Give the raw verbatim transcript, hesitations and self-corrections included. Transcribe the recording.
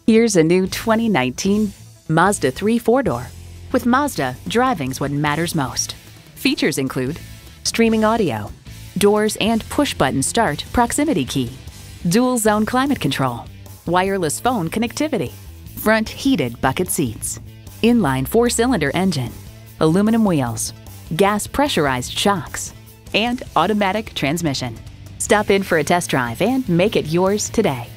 Here's a new twenty nineteen Mazda three four-door. With Mazda, driving's what matters most. Features include streaming audio, doors and push-button start proximity key, dual-zone climate control, wireless phone connectivity, front heated bucket seats, inline four-cylinder engine, aluminum wheels, gas pressurized shocks, and automatic transmission. Stop in for a test drive and make it yours today.